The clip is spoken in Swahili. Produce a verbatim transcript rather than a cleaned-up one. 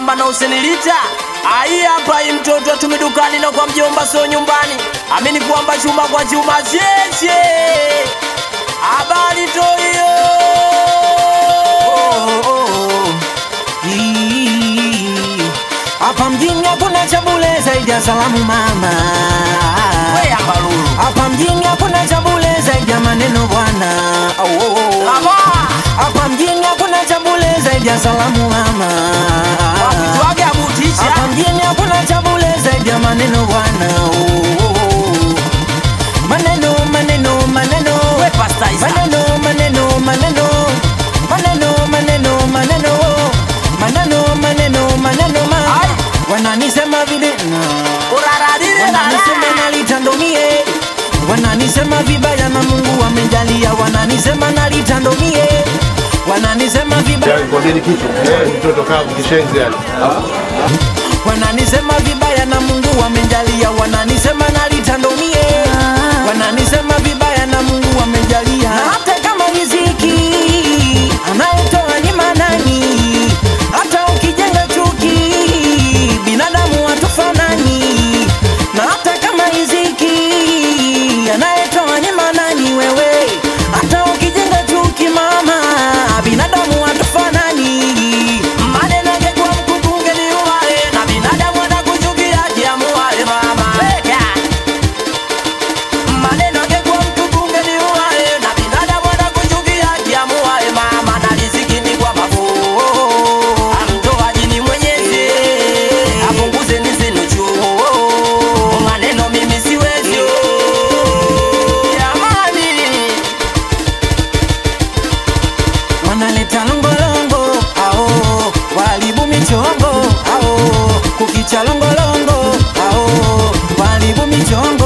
mamba na usenilita. Ai hapa hii mtoto tumedukani na kwa mjomba so nyumbani. Amini kwamba chuma kwa chuma cheche. Habari toyo. Oh, oh, oh. Hapa mjini hakuna chabule zaidi ya salamu mama. We ambalulu. Hapa mjini hakuna chabule zaidi ya maneno bwana. Oh, oh, oh. Hapa mjini hakuna chabule zaidi ya salamu mama. Wakutuage abutisha. Hapa mjini hakuna chabule zaidi ya maneno bwana. Oh, oh, oh. Maneno maneno maneno. We pasta isa. Maneno maneno maneno. Maneno maneno maneno. Maneno maneno maneno ma. Ay. Wananisema vile na Uraradire na wananisema nalitandomie. Wananisema vibaya na Mungu amejalia. Wananisema nalitandomie. Wananisema vibaya. Kwa nini kitu? Eh, mtoto kama kishenzi yani. Wananisema vibaya na Mungu amejalia. Wananisema nalitandomie. Wananisema vibaya na Mungu amejalia. Na hata kama riziki anayetoa ni manani. Hata ukijenga chuki binadamu watufanani. Na hata kama riziki anayetoa ni manani wewe. Hata ukijenga chuki mama binadamu watufanani. maneno yangekuwa mkutunge ni uwae. Na binadamu wanakuchukia kiamuae mama. Weka. Maneno yangekuwa mkutunge ni uwae. Na binadamu wanakuchukia kiamuae mama. Na riziki ni kwa mafuo. Amtoaji ni Mwenyezi. Apunguze nisinuchu. Maneno mimi siwezi. Jamani. Wanaleta longolongo ao walibu michongo ao kukicha longolongo ao walibu michongo.